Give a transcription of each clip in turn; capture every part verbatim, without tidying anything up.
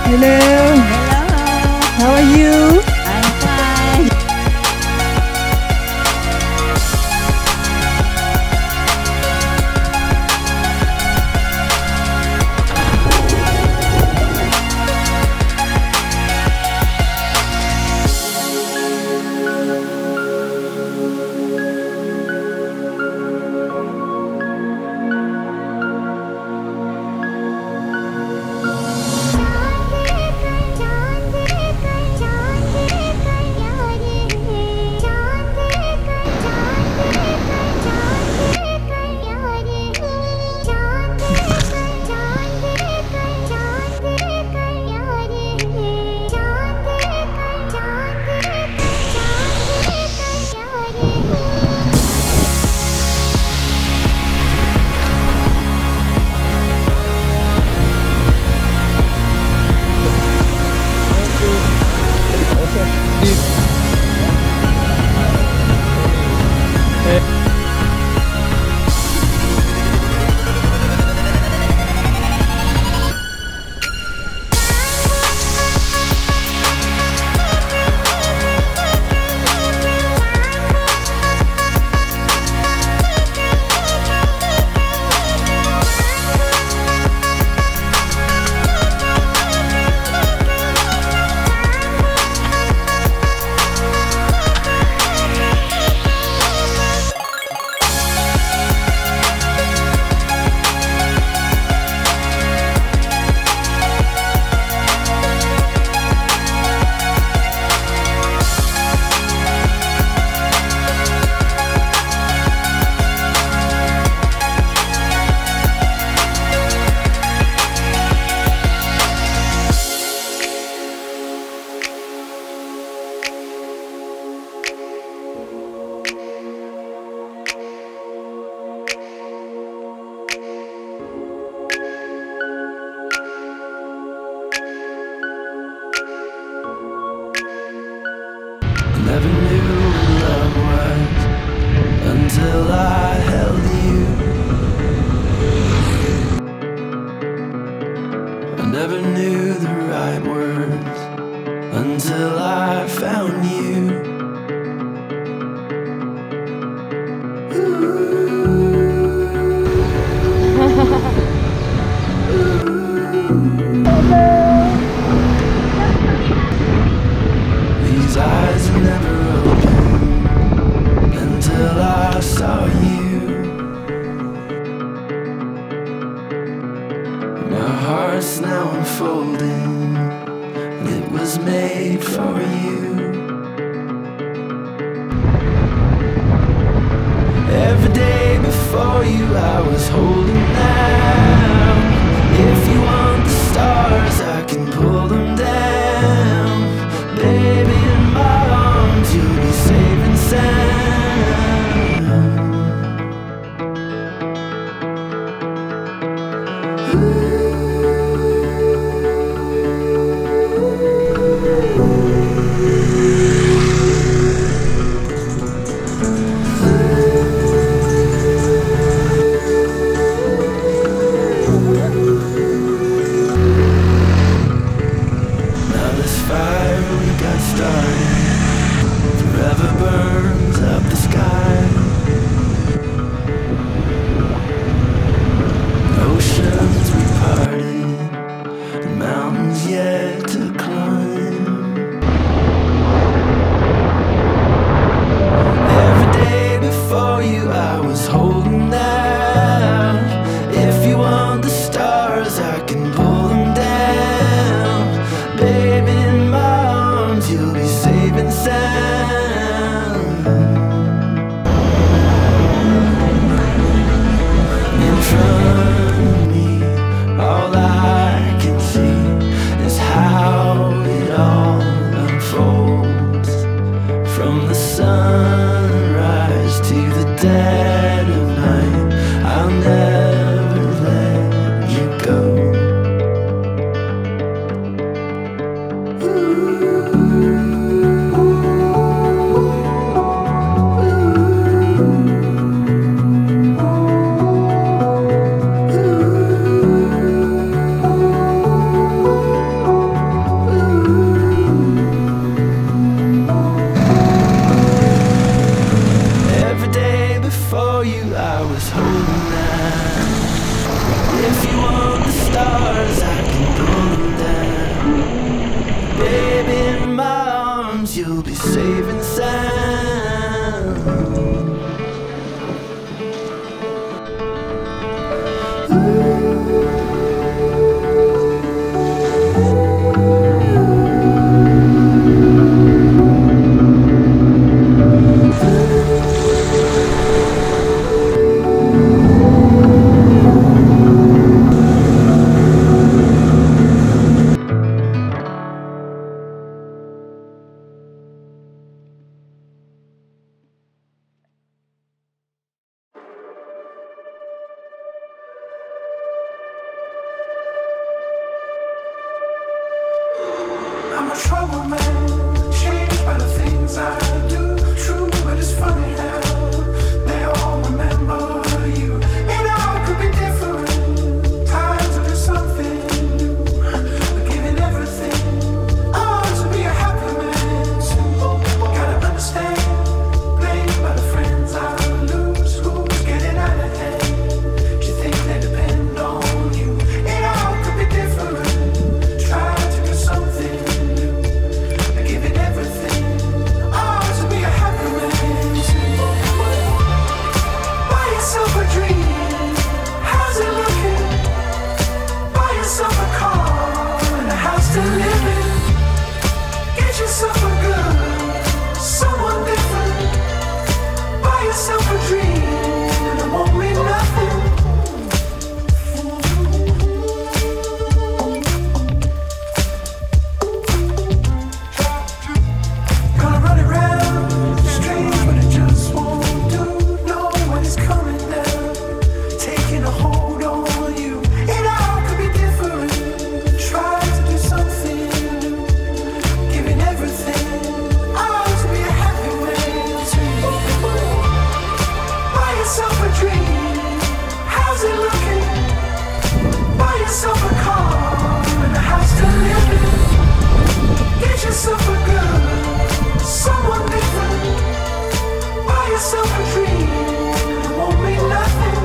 Hello. Hello. How are you? I'm fine. Never knew what love was until I held you. I never knew the right words until I found you. These eyes are never open until I saw you. My heart's now unfolding, and it was made for you. Every day before you I was holding out. If you want the stars I can pull them down. Baby, in my arms you'll be safe and sound. Ooh. Ooh. we'll be safe and sound. I'm a trouble man, changed by the things I do. True, but it's funny how they all remember you. It all could be different, time to do something new. But giving everything, oh, to be a happy man. So, gotta understand, blamed by the friends I lose. Who's getting out of hand? Do you think they depend on you? It all could be different, try to do something. Giving everything, oh, to be a happy man. Buy yourself a dream, how's it looking? Buy yourself a car and a house to live in. Get yourself a girl, someone different. Buy yourself a dream and it won't mean nothing. Gonna run it round, strange but it just won't do. Know when it's coming down, taking a hold on you. It all could be different, try to do something new. Giving everything, oh, to be a happy man too. Buy yourself a dream, how's it looking? Buy yourself a car and a house to live in. Get yourself a girl, someone different. Buy yourself a dream, it won't mean nothing.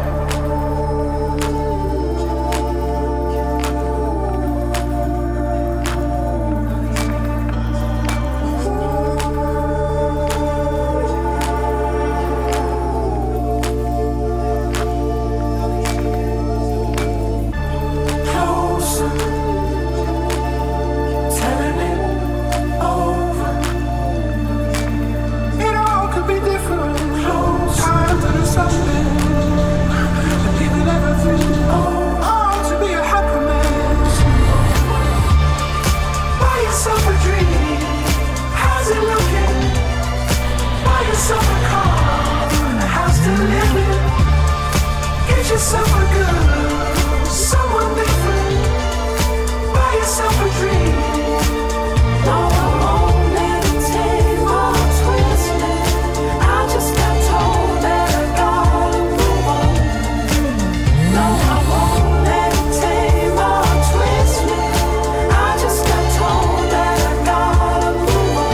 Closer, telling it over. It all could be different. Close time to do something. But giving everything, oh, oh, to be a happy man. Buy yourself a dream, how's it looking? Buy yourself a car and a house to live in. Get yourself a girl, someone different. Buy yourself a dream. No, I won't meditate or twist me. I just got told that I gotta move on. No, I won't meditate or twist me. I just got told that I gotta move on.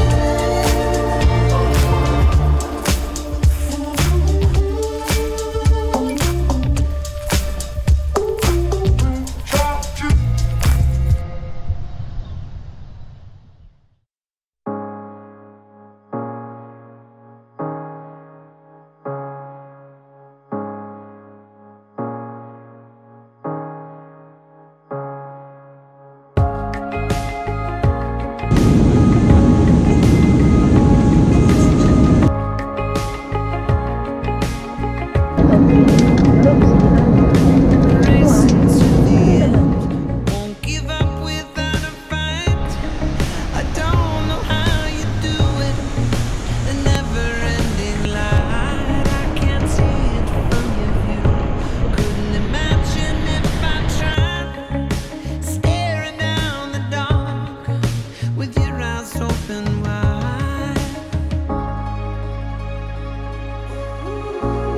Won't give up without a fight. I don't know how you do it. A never-ending light. I can't see it from your view. Couldn't imagine if I tried. Staring down the dark with your eyes open wide.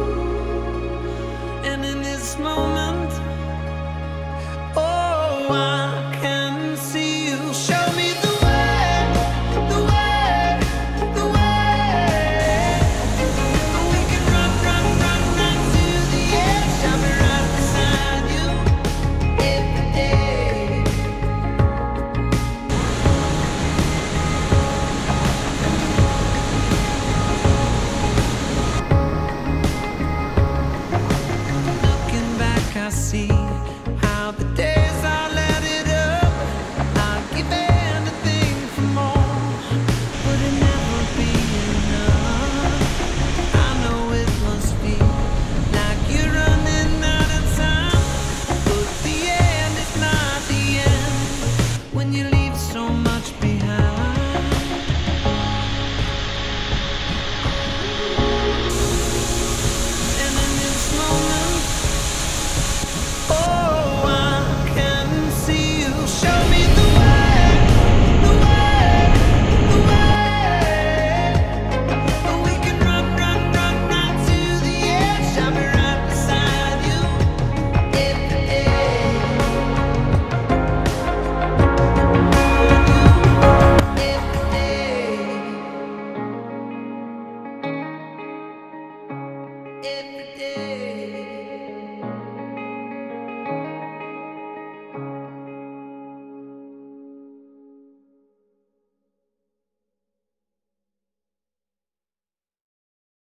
And in this moment, oh, I